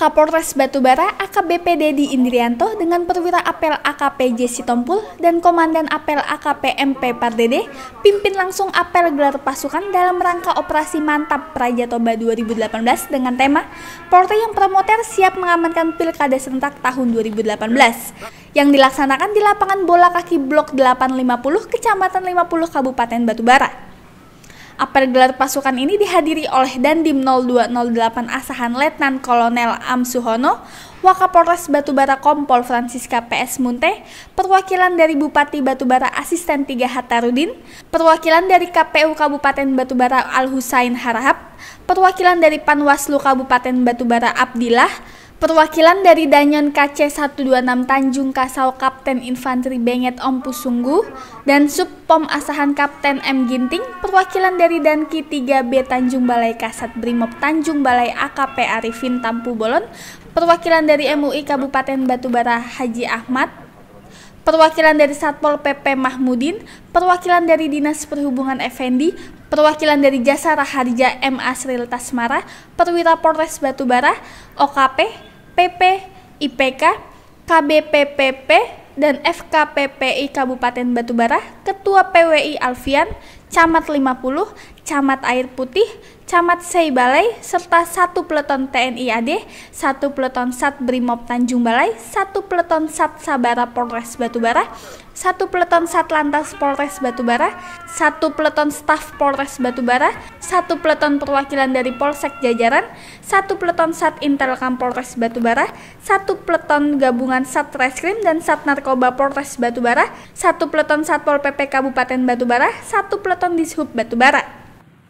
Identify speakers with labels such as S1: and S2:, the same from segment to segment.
S1: Kapolres Batubara AKBP Dedi Indrianto dengan perwira apel AKP J. Sitompul dan Komandan Apel AKP MP Pardede pimpin langsung apel gelar pasukan dalam rangka Operasi Mantap Praja Toba 2018 dengan tema Polri yang Promoter Siap Mengamankan Pilkada Serentak tahun 2018 yang dilaksanakan di lapangan bola kaki Blok 850 Kecamatan 50 Kabupaten Batubara. Apel gelar pasukan ini dihadiri oleh Dandim 0208 Asahan Letnan Kolonel Am Suhono, Wakapolres Batubara Kompol Francisca PS Munte, perwakilan dari Bupati Batubara Asisten 3 Hatarudin, perwakilan dari KPU Kabupaten Batubara Al Husain Harahap, perwakilan dari Panwaslu Kabupaten Batubara Abdillah, perwakilan dari Danyon KC 126 Tanjung Kasau Kapten Infanteri Benget Om Pusunggu dan Subpom Asahan Kapten M Ginting, perwakilan dari Danki 3B Tanjung Balai Kasat Brimob Tanjung Balai AKP Arifin Tampu Bolon, perwakilan dari MUI Kabupaten Batubara Haji Ahmad, perwakilan dari Satpol PP Mahmudin, perwakilan dari Dinas Perhubungan Effendi, perwakilan dari Jasa Raharja M. Asril Tasmara, perwira Polres Batubara, OKP, PP, IPK, KBPPP, dan FKPPI Kabupaten Batubara, Ketua PWI Alfian, Camat 50, Camat Air Putih, Camat Seibalai, serta 1 Peleton TNI AD, 1 Peleton Sat Brimob Tanjung Balai, 1 Peleton Sat Sabara Polres Batubara, 1 Peleton Sat Lantas Polres Batubara, 1 Peleton Staf Polres Batubara, 1 Peleton Perwakilan dari Polsek Jajaran, 1 Peleton Sat Intelkam Polres Batubara, 1 Peleton Gabungan Sat Reskrim dan Sat Narkoba Polres Batubara, 1 Peleton Satpol PP Kabupaten Batubara, 1 Peleton Dishub Batubara.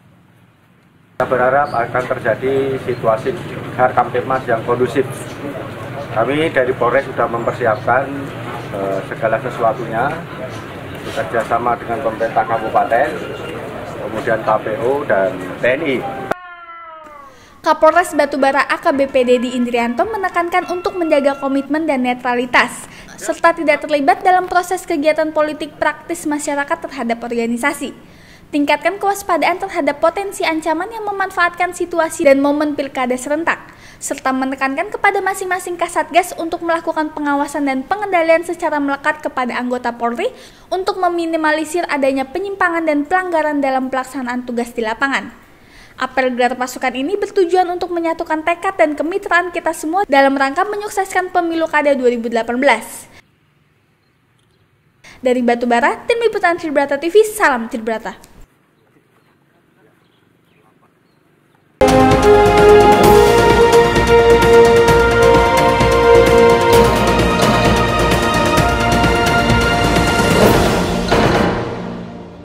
S2: Kita berharap akan terjadi situasi Harkamtipmas yang kondusif. Kami dari Polres sudah mempersiapkan segala sesuatunya, bekerja sama dengan pemerintah kabupaten, kemudian KPU dan TNI.
S1: Kapolres Batubara AKBP Dedi Indrianto menekankan untuk menjaga komitmen dan netralitas, serta tidak terlibat dalam proses kegiatan politik praktis masyarakat terhadap organisasi. Tingkatkan kewaspadaan terhadap potensi ancaman yang memanfaatkan situasi dan momen pilkada serentak, serta menekankan kepada masing-masing Kasatgas untuk melakukan pengawasan dan pengendalian secara melekat kepada anggota Polri untuk meminimalisir adanya penyimpangan dan pelanggaran dalam pelaksanaan tugas di lapangan. Apel gelar pasukan ini bertujuan untuk menyatukan tekad dan kemitraan kita semua dalam rangka menyukseskan pemilu kada 2018. Dari Batubara, tim liputan Tribrata TV, salam Tribrata.